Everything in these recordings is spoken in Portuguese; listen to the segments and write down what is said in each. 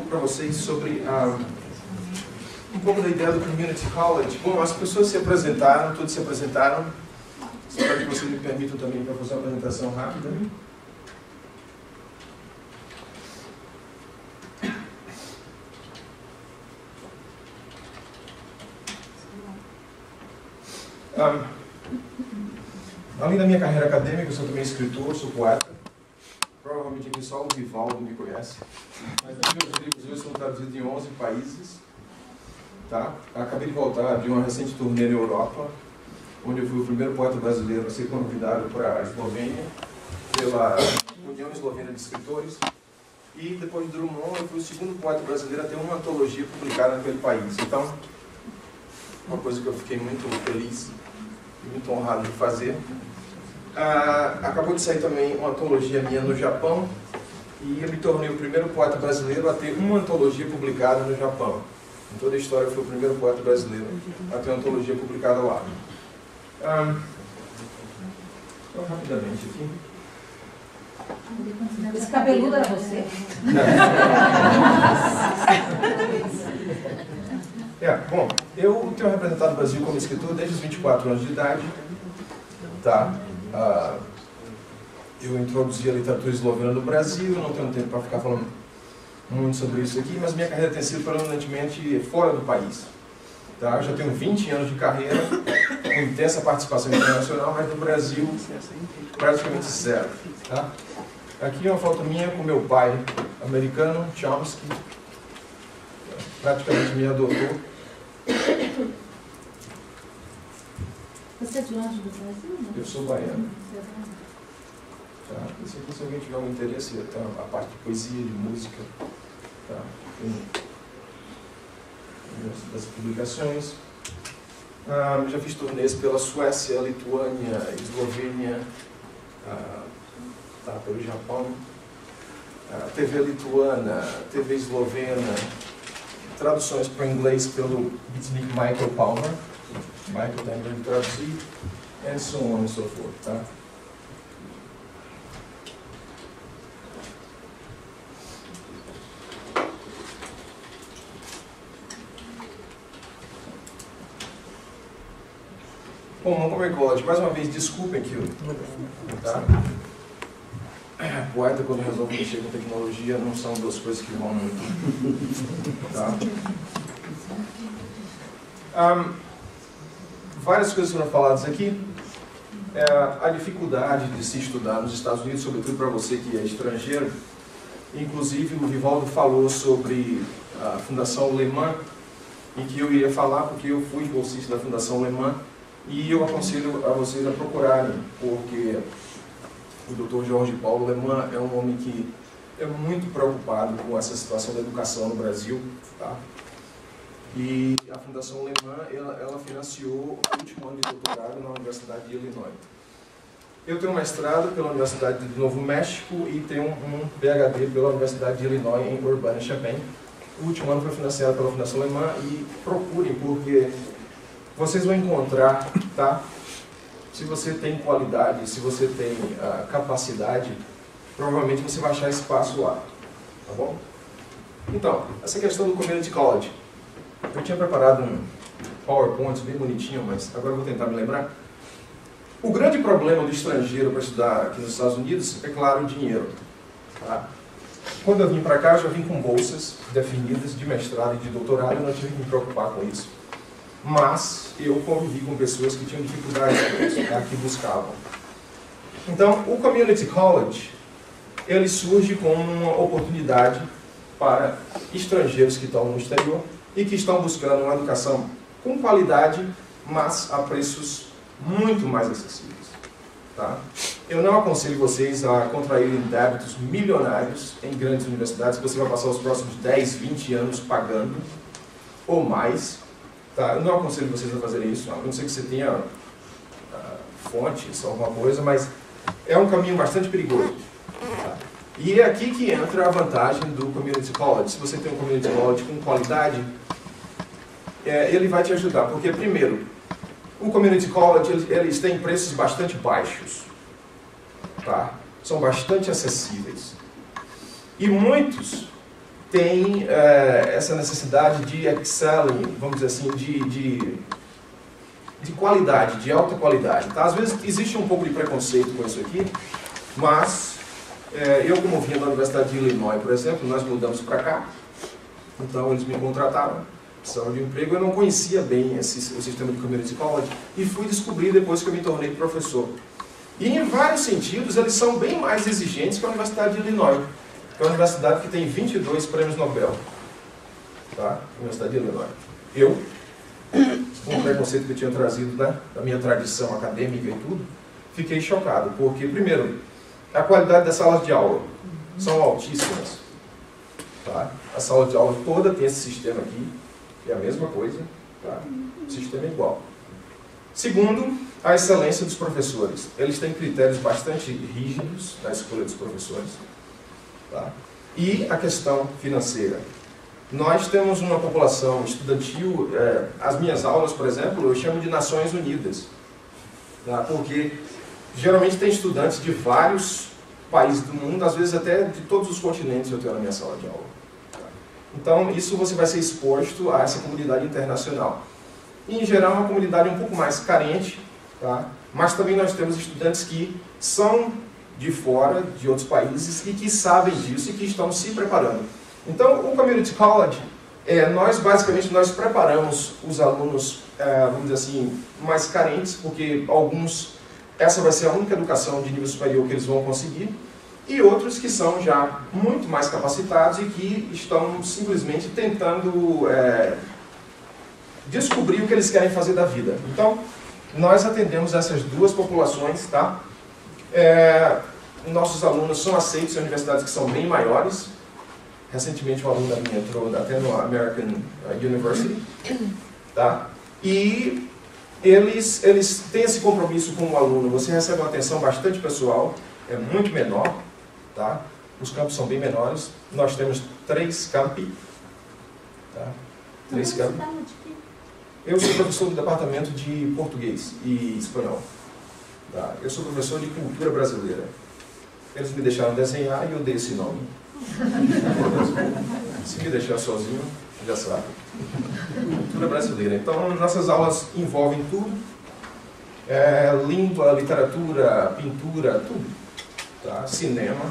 para vocês sobre um pouco da ideia do Community College. Bom, as pessoas se apresentaram, todos se apresentaram. Espero que vocês me permitam também para fazer uma apresentação rápida. Além da minha carreira acadêmica, eu sou também escritor, sou poeta. Provavelmente aqui só o Vivaldo me conhece. Mas meus livros hoje são traduzidos em 11 países. Tá? Acabei de voltar de uma recente turnê na Europa, onde eu fui o primeiro poeta brasileiro a ser convidado para a Eslovênia, pela União Eslovena de Escritores. E depois de Drummond, eu fui o segundo poeta brasileiro a ter uma antologia publicada naquele país. Então, uma coisa que eu fiquei muito feliz e muito honrado de fazer. Acabou de sair também uma antologia minha no Japão, e eu me tornei o primeiro poeta brasileiro a ter uma antologia publicada no Japão. Em toda a história, eu fui o primeiro poeta brasileiro a ter uma antologia publicada lá. Só rapidamente aqui. Esse cabeludo era você? Bom, eu tenho representado o Brasil como escritor desde os 24 anos de idade. Tá? Eu introduzi a literatura eslovena no Brasil, não tenho tempo para ficar falando muito sobre isso aqui, mas minha carreira tem sido predominantemente fora do país. Tá? Eu já tenho 20 anos de carreira, com intensa participação internacional, mas no Brasil praticamente zero. Tá? Aqui é uma foto minha com meu pai americano, Chomsky, praticamente me adotou. Você é de onde do Brasil? Não? Eu sou baiano. Tá? Se alguém tiver algum interesse, tá? A parte de poesia, de música, tá? Das publicações. Já fiz turnês pela Suécia, Lituânia, Eslovênia, pelo Japão, TV lituana, TV eslovena, traduções para o inglês pelo beatnik Michael Palmer. Michael está indo de traduzir, and so on and so forth. Tá? Bom, Montgomery College, mais uma vez, desculpem que eu... Tá? Poeta, quando resolve mexer com tecnologia, não são duas coisas que vão muito. Tá? Várias coisas foram faladas aqui. A dificuldade de se estudar nos Estados Unidos, sobretudo para você que é estrangeiro. Inclusive, o Vivaldo falou sobre a Fundação Le Mans, em que eu iria falar, porque eu fui bolsista da Fundação Le Mans, e eu aconselho a vocês a procurarem, porque o Dr. Jorge Paulo Le Mans é um homem que é muito preocupado com essa situação da educação no Brasil. Tá? E a Fundação Le Mans, ela financiou o último ano de doutorado na Universidade de Illinois. Eu tenho um mestrado pela Universidade de Novo México e tenho um PhD pela Universidade de Illinois em Urbana-Champaign. O último ano foi financiado pela Fundação Le Mans, e procurem, porque vocês vão encontrar, tá? Se você tem qualidade, se você tem capacidade, provavelmente você vai achar espaço lá. Tá bom? Então, essa questão do Community College. Eu tinha preparado um PowerPoint bem bonitinho, mas agora eu vou tentar me lembrar. O grande problema do estrangeiro para estudar aqui nos Estados Unidos é, claro, o dinheiro. Tá? Quando eu vim para cá, eu já vim com bolsas definidas de mestrado e de doutorado, eu não tive que me preocupar com isso. Mas eu convivi com pessoas que tinham dificuldade com isso, tá? Que buscavam. Então, o Community College, ele surge como uma oportunidade para estrangeiros que estão no exterior e que estão buscando uma educação com qualidade, mas a preços muito mais acessíveis. Tá? Eu não aconselho vocês a contraírem débitos milionários em grandes universidades, que você vai passar os próximos 10, 20 anos pagando, ou mais. Tá? Eu não aconselho vocês a fazerem isso, a não ser que você tenha fontes, alguma coisa, mas é um caminho bastante perigoso. Tá? E é aqui que entra a vantagem do Community College. Se você tem um Community College com qualidade, ele vai te ajudar, porque, primeiro, o Community College, eles têm preços bastante baixos, tá? São bastante acessíveis. E muitos tem essa necessidade de excelling, vamos dizer assim, de qualidade, de alta qualidade. Tá? Às vezes existe um pouco de preconceito com isso aqui, mas eu, como vinha da Universidade de Illinois, por exemplo, nós mudamos para cá, então eles me contrataram, precisavam de um emprego, eu não conhecia bem o sistema de Community College e fui descobrir depois que eu me tornei professor. E em vários sentidos eles são bem mais exigentes que a Universidade de Illinois, que é uma universidade que tem 22 prêmios Nobel. Tá? Universidade de Illinois. Eu, com o preconceito que eu tinha trazido da minha tradição acadêmica e tudo, fiquei chocado, porque, primeiro, a qualidade das salas de aula são altíssimas. Tá? A sala de aula toda tem esse sistema aqui, que é a mesma coisa, tá? O sistema é igual. Segundo, a excelência dos professores. Eles têm critérios bastante rígidos na escolha dos professores. Tá? E a questão financeira. Nós temos uma população estudantil, as minhas aulas, por exemplo, eu chamo de Nações Unidas. Tá? Porque geralmente tem estudantes de vários países do mundo, às vezes até de todos os continentes eu tenho na minha sala de aula. Tá? Então, isso você vai ser exposto a essa comunidade internacional. E, em geral, é uma comunidade um pouco mais carente, tá? Mas também nós temos estudantes que são de fora, de outros países, e que sabem disso e que estão se preparando. Então, o Community College, basicamente nós preparamos os alunos, vamos dizer assim, mais carentes, porque alguns, essa vai ser a única educação de nível superior que eles vão conseguir, e outros que são já muito mais capacitados e que estão simplesmente tentando descobrir o que eles querem fazer da vida. Então, nós atendemos essas duas populações, tá? Nossos alunos são aceitos em universidades que são bem maiores. Recentemente, um aluno da minha entrou até no American University, tá? E eles têm esse compromisso com o aluno. Você recebe uma atenção bastante pessoal, é muito menor, tá? Os campos são bem menores. Nós temos 3 campi, tá? 3 campi. Eu sou professor do departamento de português e espanhol. Tá? Eu sou professor de cultura brasileira. Eles me deixaram desenhar e eu dei esse nome. Se me deixar sozinho, já sabe. Cultura brasileira. Então, nossas aulas envolvem tudo. Língua, literatura, pintura, tudo. Tá? Cinema.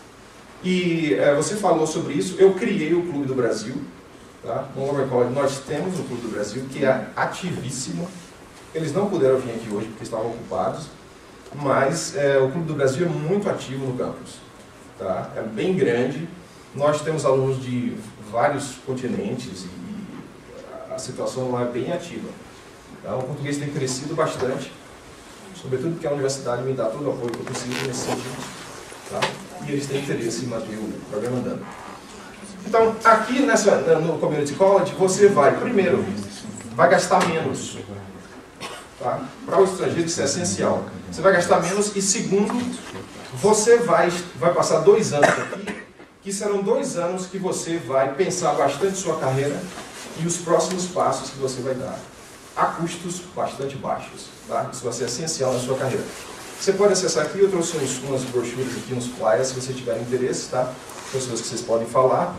E você falou sobre isso. Eu criei o Clube do Brasil. Tá? No Lower College nós temos o Clube do Brasil, que é ativíssimo. Eles não puderam vir aqui hoje porque estavam ocupados, mas o Clube do Brasil é muito ativo no campus. Tá? É bem grande. Nós temos alunos de vários continentes e a situação lá é bem ativa. Tá? O português tem crescido bastante, sobretudo porque a universidade me dá todo o apoio que eu preciso nesse sentido. Tá? E eles têm interesse em manter o programa andando. Então, aqui no Community College, você primeiro, vai gastar menos. Tá? Para o estrangeiro isso é essencial. Você vai gastar menos e, segundo, você vai passar 2 anos aqui, que serão 2 anos que você vai pensar bastante sua carreira e os próximos passos que você vai dar, a custos bastante baixos. Tá? Isso vai ser essencial na sua carreira. Você pode acessar aqui, eu trouxe umas brochuras aqui, uns flyers, se você tiver interesse, tá? Pessoas que vocês podem falar.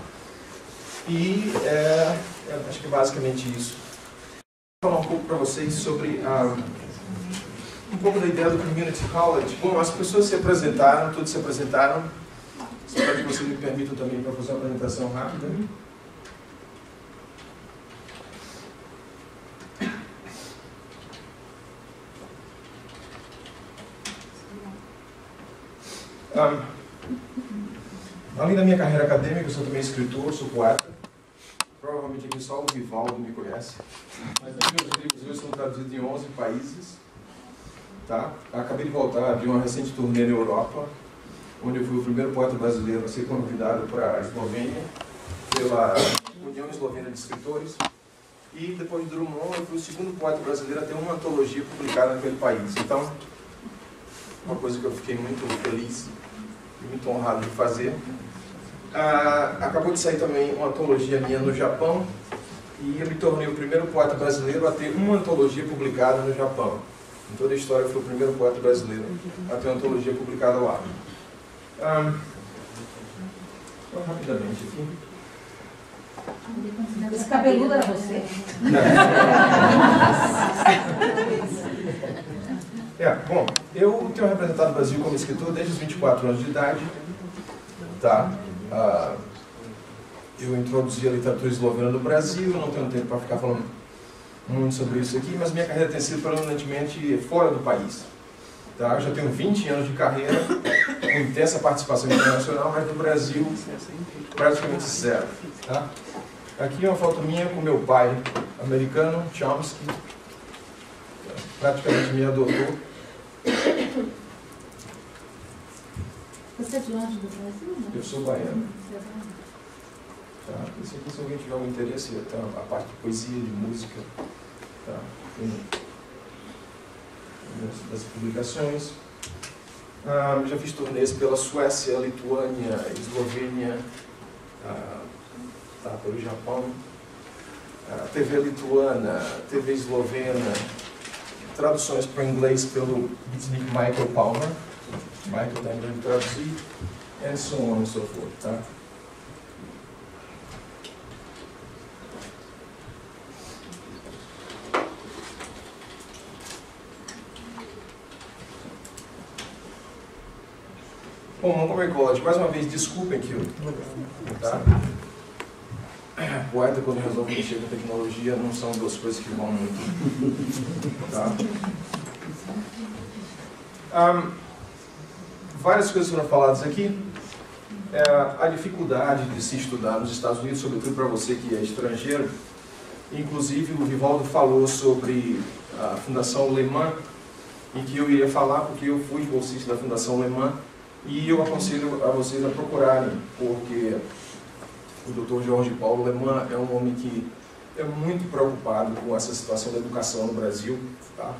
E acho que é basicamente isso. Vou falar um pouco para vocês sobre um pouco da ideia do Community College. Bom, as pessoas se apresentaram, todos se apresentaram. Espero que vocês me permitam também para fazer uma apresentação rápida. Além da minha carreira acadêmica, eu sou também escritor, sou poeta. Provavelmente aqui só o Vivaldo me conhece. Mas meus livros hoje são traduzidos em 11 países. Tá? Acabei de voltar de uma recente turnê na Europa, onde eu fui o primeiro poeta brasileiro a ser convidado para a Eslovênia, pela União Eslovena de Escritores. E depois de Drummond, eu fui o segundo poeta brasileiro a ter uma antologia publicada naquele país. Então, uma coisa que eu fiquei muito feliz e muito honrado de fazer. Acabou de sair também uma antologia minha no Japão, e eu me tornei o primeiro poeta brasileiro a ter uma antologia publicada no Japão. Em toda a história, eu fui o primeiro poeta brasileiro a ter uma antologia publicada lá. Rapidamente aqui. Esse cabeludo era você? Bom, eu tenho representado o Brasil como escritor desde os 24 anos de idade. Tá? Eu introduzi a literatura eslovena no Brasil, não tenho tempo para ficar falando muito sobre isso aqui, mas minha carreira tem sido predominantemente fora do país. Tá? Eu já tenho 20 anos de carreira, com intensa participação internacional, mas no Brasil praticamente zero. Tá? Aqui é uma foto minha com meu pai americano, Chomsky, praticamente me adotou. Você é de onde do Brasil? Não? Eu sou baiano. Tá? Isso aqui, se alguém tiver algum interesse, tem a parte de poesia, de música, tá? Das publicações. Já fiz turnês pela Suécia, Lituânia, Eslovênia, pelo Japão, TV lituana, TV eslovena, traduções para o inglês pelo beatnik Michael Palmer. Michael está indo de traduzir, and so on and so forth. Tá? Bom, Montgomery College, mais uma vez, desculpem que eu... Tá? Poeta, quando resolve mexer com tecnologia, não são duas coisas que vão muito. Tá? Várias coisas foram faladas aqui. A dificuldade de se estudar nos Estados Unidos, sobretudo para você que é estrangeiro. Inclusive, o Vivaldo falou sobre a Fundação Le Mans, em que eu iria falar, porque eu fui bolsista da Fundação Le Mans, e eu aconselho a vocês a procurarem, porque o Dr. Jorge Paulo Le Mans é um homem que é muito preocupado com essa situação da educação no Brasil. Tá?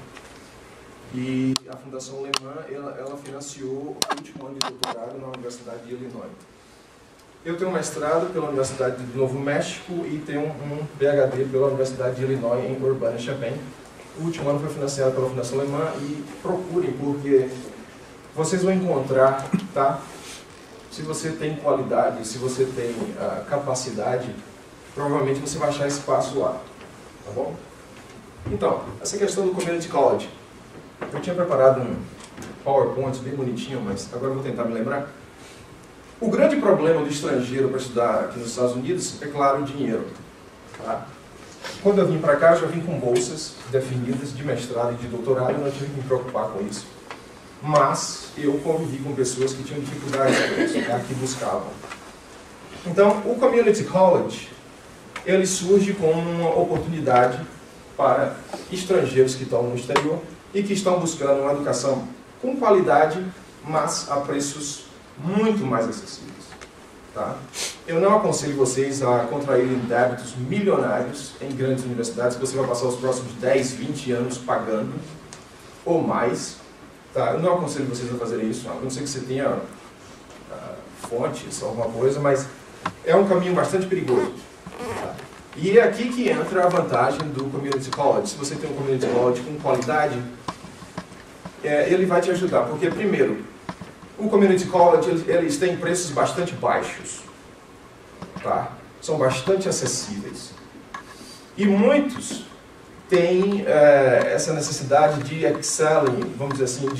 E a Fundação Le Mans, ela financiou o último ano de doutorado na Universidade de Illinois. Eu tenho um mestrado pela Universidade de Novo México e tenho um PhD pela Universidade de Illinois em Urbana-Champaign. O último ano foi financiado pela Fundação Le Mans e procurem, porque vocês vão encontrar, tá? Se você tem qualidade, se você tem capacidade, provavelmente você vai achar espaço lá, tá bom? Então, essa questão do Community College. Eu tinha preparado um PowerPoint bem bonitinho, mas agora eu vou tentar me lembrar. O grande problema do estrangeiro para estudar aqui nos Estados Unidos é, claro, o dinheiro. Tá? Quando eu vim para cá, eu já vim com bolsas definidas de mestrado e de doutorado, eu não tive que me preocupar com isso. Mas eu convivi com pessoas que tinham dificuldade com isso, tá? Que buscavam. Então, o Community College, ele surge como uma oportunidade para estrangeiros que estão no exterior e que estão buscando uma educação com qualidade, mas a preços muito mais acessíveis. Tá? Eu não aconselho vocês a contraírem débitos milionários em grandes universidades, que você vai passar os próximos 10, 20 anos pagando, ou mais. Tá? Eu não aconselho vocês a fazerem isso, a não ser que você tenha fontes, alguma coisa, mas é um caminho bastante perigoso. Tá? E é aqui que entra a vantagem do Community College. Se você tem um Community College com qualidade, ele vai te ajudar, porque, primeiro, o Community College, eles têm preços bastante baixos, tá? São bastante acessíveis. E muitos têm essa necessidade de excelling, vamos dizer assim,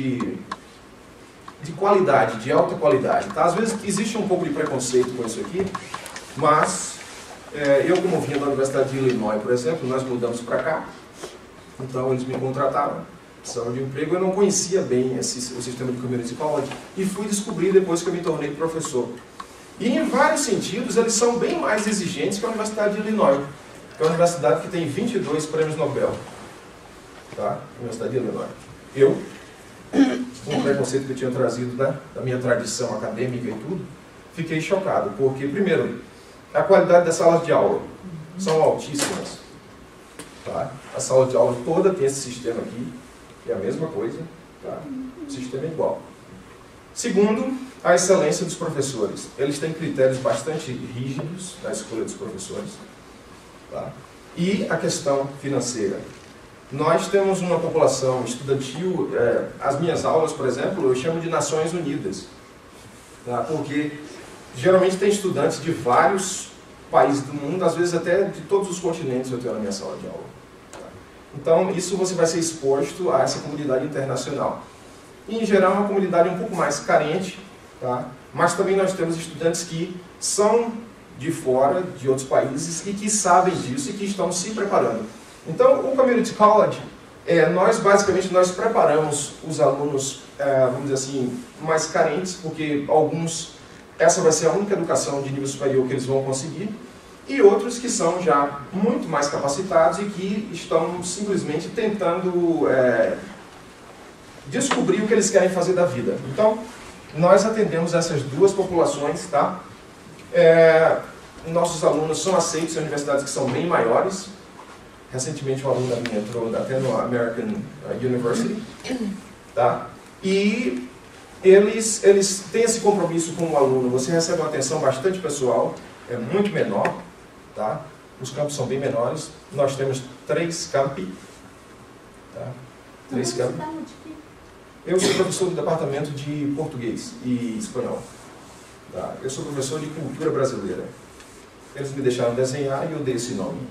de qualidade, de alta qualidade. Tá? Às vezes existe um pouco de preconceito com isso aqui, mas eu, como vinha da Universidade de Illinois, por exemplo, nós mudamos para cá, então eles me contrataram, precisava de um emprego. Eu não conhecia bem o sistema de Community College e fui descobrir depois que eu me tornei professor. E em vários sentidos eles são bem mais exigentes que a Universidade de Illinois, que é uma universidade que tem 22 prêmios Nobel. Tá? Universidade de Illinois. Eu, com o preconceito que eu tinha trazido da minha tradição acadêmica e tudo, fiquei chocado, porque, primeiro, a qualidade das salas de aula são altíssimas. Tá? A sala de aula toda tem esse sistema aqui, que é a mesma coisa, tá? O sistema é igual. Segundo, a excelência dos professores. Eles têm critérios bastante rígidos na escolha dos professores. Tá? E a questão financeira. Nós temos uma população estudantil, as minhas aulas, por exemplo, eu chamo de Nações Unidas. Tá? Porque geralmente tem estudantes de vários países do mundo, às vezes até de todos os continentes eu tenho na minha sala de aula. Então, isso você vai ser exposto a essa comunidade internacional. E, em geral, é uma comunidade um pouco mais carente, tá? Mas também nós temos estudantes que são de fora, de outros países, e que sabem disso e que estão se preparando. Então, o Community College, nós preparamos os alunos, vamos dizer assim, mais carentes, porque alguns, essa vai ser a única educação de nível superior que eles vão conseguir, e outros que são já muito mais capacitados e que estão simplesmente tentando descobrir o que eles querem fazer da vida. Então, nós atendemos essas duas populações, tá? Nossos alunos são aceitos em universidades que são bem maiores. Recentemente, um aluno da minha entrou até no American University, tá? E eles têm esse compromisso com o aluno. Você recebe uma atenção bastante pessoal, é muito menor, tá? Os campos são bem menores. Nós temos 3 campi, tá? 3 campi. Eu sou professor do departamento de português e espanhol. Tá? Eu sou professor de cultura brasileira. Eles me deixaram desenhar e eu dei esse nome.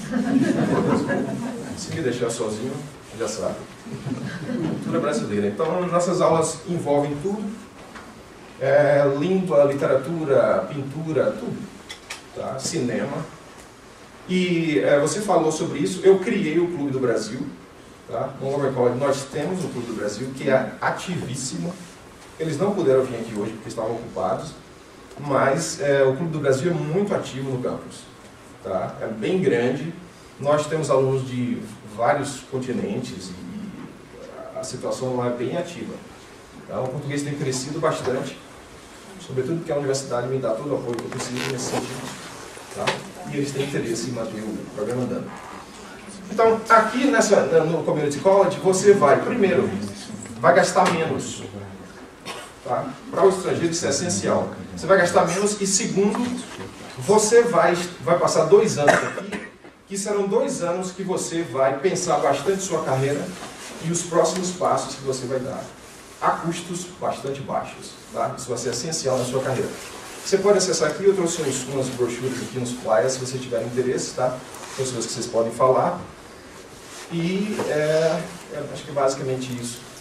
Se me deixar sozinho, já sabe. Cultura brasileira. Então, nossas aulas envolvem tudo. Língua, literatura, pintura, tudo. Tá? Cinema. E você falou sobre isso. Eu criei o Clube do Brasil. Tá? No Montgomery College nós temos o Clube do Brasil, que é ativíssimo. Eles não puderam vir aqui hoje porque estavam ocupados. Mas o Clube do Brasil é muito ativo no campus. Tá? É bem grande. Nós temos alunos de vários continentes e a situação lá é bem ativa. Tá? O português tem crescido bastante, sobretudo porque a universidade me dá todo o apoio que eu preciso nesse sentido. Tá? E eles têm interesse em manter o programa andando. Então, aqui no Community College, você primeiro, vai gastar menos. Tá? Para o estrangeiro isso é essencial. Você vai gastar menos e, segundo, você vai passar 2 anos aqui, que serão 2 anos que você vai pensar bastante sua carreira e os próximos passos que você vai dar, a custos bastante baixos. Tá? Isso vai ser essencial na sua carreira. Você pode acessar aqui, eu trouxe umas brochuras aqui, uns flyers, se você tiver interesse, tá? Pessoas que vocês podem falar. E acho que é basicamente isso.